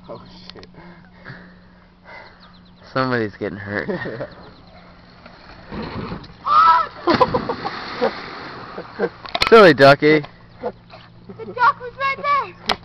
Oh shit. Somebody's getting hurt. Silly ducky. The duck was right there.